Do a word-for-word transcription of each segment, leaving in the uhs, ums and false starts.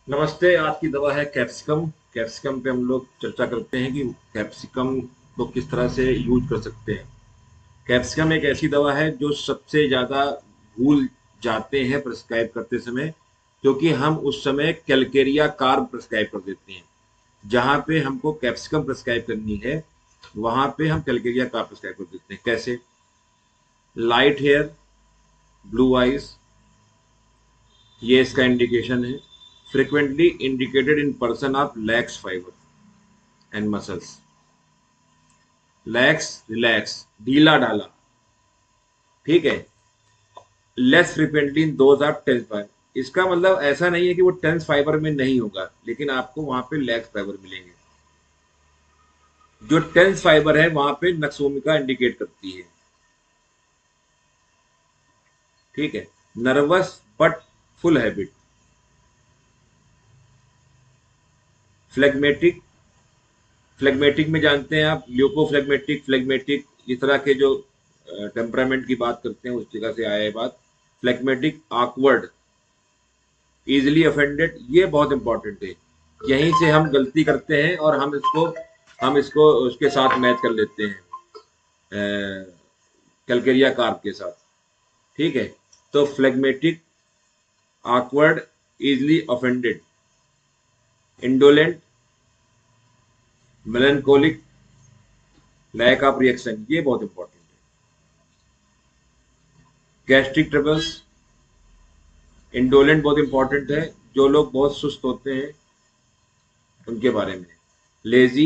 नमस्ते। आज की दवा है कैप्सिकम। कैप्सिकम पे हम लोग चर्चा करते हैं कि कैप्सिकम को किस तरह से यूज कर सकते हैं। कैप्सिकम एक ऐसी दवा है जो सबसे ज़्यादा भूल जाते हैं प्रिस्क्राइब करते समय, क्योंकि हम उस समय कैलकेरिया कार्ब प्रिस्क्राइब कर देते हैं। जहाँ पे हमको कैप्सिकम प्रिस्क्राइब करनी है, वहाँ पे हम कैलकेरिया कार्ब प्रिस्क्राइब कर देते हैं। कैसे? लाइट हेयर, ब्लू आइज, ये इसका इंडिकेशन है। Frequently indicated in person of lax fibre and muscles. Lax, relax, ढीला ढाला, ठीक है। Less frequently in those of tense fibre. इसका मतलब ऐसा नहीं है कि वो टेंस फाइबर में नहीं होगा, लेकिन आपको वहां पे लैक्स फाइबर मिलेंगे। जो टेंस फाइबर है वहां पे नक्सोमिका इंडिकेट करती है, ठीक है। Nervous but full habit, phlegmatic. Phlegmatic में जानते हैं आप, ल्यूकोफ्लेगमेटिक, फ्लेगमेटिक, इस तरह के जो टेम्परामेंट की बात करते हैं उस जगह से आया है बात। फ्लेगमेटिक, ऑकवर्ड, इजिली ऑफेंडेड, ये बहुत इंपॉर्टेंट है। यहीं से हम गलती करते हैं और हम इसको हम इसको उसके साथ मैच कर लेते हैं, कैलकेरिया कार्ब के साथ, ठीक है। तो phlegmatic, awkward, easily offended, indolent, melancholic, lack of reaction, ये बहुत इंपॉर्टेंट है। गैस्ट्रिक ट्रबल्स, इंडोलेंट बहुत इंपॉर्टेंट है। जो लोग बहुत सुस्त होते हैं उनके बारे में। Lazy,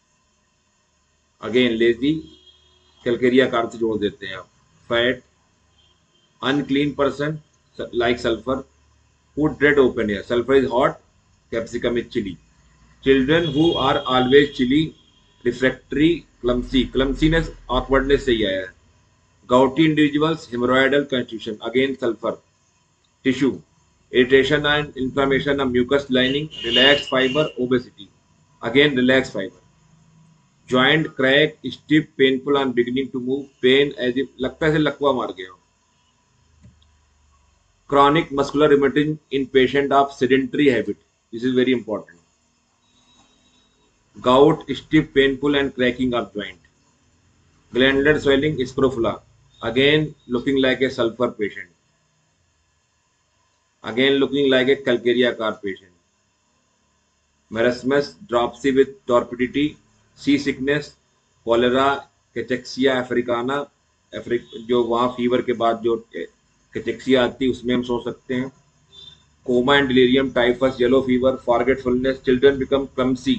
again lazy, calcarea carb से जोड़ देते हैं आप। Fat, unclean person like sulfur, food dread open air, sulfur is hot, capsicum is chilly. Children who are always chilly, refractory, clumsy, clumsiness, awkwardness से ही आया है। Gouty individuals, hemorrhoidal constitution, again sulfur. Tissue, irritation and inflammation of mucous lining, relaxed fiber, obesity, again relaxed fiber. Joint crack, stiff, painful on beginning to move, pain as if लगता है जैसे लकवा मार गया हो। Chronic muscular rheumatism in patient of sedentary habit. This is very important. Gout, stiff, painful and cracking of joint. Glandular swelling, scrofula. Again looking like a sulfur patient. Again looking like a calcaria carb patient. Marasmus, dropsy with torpidity, seasickness, cholera, cachexia africana, अफ्रीक जो वहाँ fever के बाद जो cachexia आती है उसमें हम सोच सकते हैं। Coma and delirium, typhus, yellow fever, forgetfulness, children become clumsy,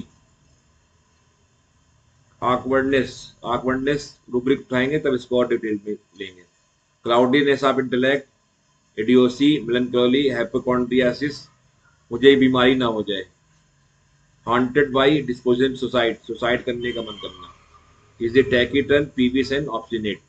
awkwardness, awkwardness rubric उठाएंगे तब इसको और डिटेल में लेंगे। Cloudiness of intellect, idiocy, melancholy, hypochondriasis, मुझे बीमारी ना हो जाए। Haunted by disposition, suicide, suicide करने का मन करना। Is a taciturn, peevish and obstinate.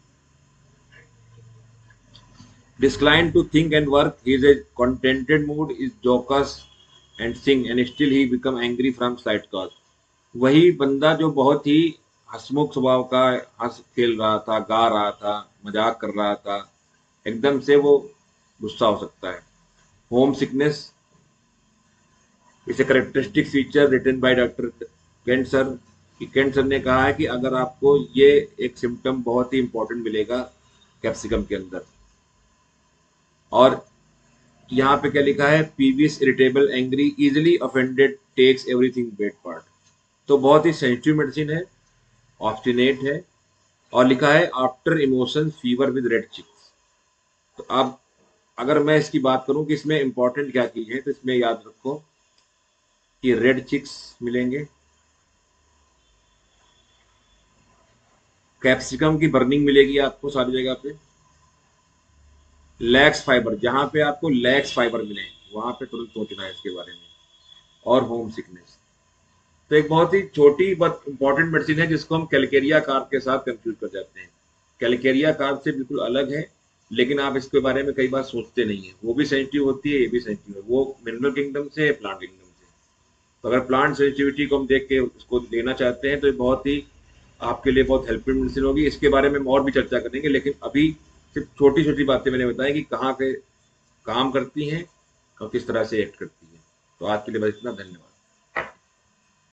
Decline to think and work, he is a contented mood, is jocose and sing and still he become angry from slight cause। वही बंदा जो बहुत ही हंसमुख स्वभाव का, हंस खेल रहा था, गा रहा था, मजाक कर रहा था, एकदम से वो गुस्सा हो सकता है। Home sickness is a characteristic feature written by doctor Kent sir. Kent sir ने कहा है कि अगर आपको ये एक सिम्टम बहुत ही इंपॉर्टेंट मिलेगा कैप्सिकम के अंदर। और यहाँ पे क्या लिखा है? Peevish, irritable, angry, easily offended, takes everything bad part. तो बहुत ही सेंसिटिव मेडिसिन है, ऑब्स्टिनेट है, और लिखा है after emotion fever with red cheeks. तो अब अगर मैं इसकी बात करूं कि इसमें इंपॉर्टेंट क्या चीज है, तो इसमें याद रखो कि रेड चिक्स मिलेंगे, कैप्सिकम की बर्निंग मिलेगी आपको सारी जगह पे, लैक्स फाइबर, जहां पे आपको लैक्स फाइबर मिले वहां पे तुरंत सोचना है इसके बारे में, और होम सिकनेस। तो एक बहुत ही छोटी बट इंपॉर्टेंट मेडिसिन है जिसको हम कैलकेरिया कार्ब के साथ कंफ्यूज कर जाते हैं। कैलकेरिया कार्ब से बिल्कुल अलग है, लेकिन आप इसके बारे में कई बार सोचते नहीं है। वो भी सेंसिटिव होती है, ये भी सेंसिटिव है। वो मिनरल किंगडम से है, प्लांट किंगडम से। तो अगर प्लांट सेंसिटिविटी को हम देख के उसको लेना चाहते हैं तो ये बहुत ही आपके लिए बहुत हेल्पफुल मेडिसिन होगी। इसके बारे में हम और भी चर्चा करेंगे, लेकिन अभी सिर्फ छोटी छोटी बातें मैंने बताई कि कहाँ पे काम करती हैं और किस तरह से एक्ट करती हैं। तो आज के लिए बस इतना, धन्यवाद।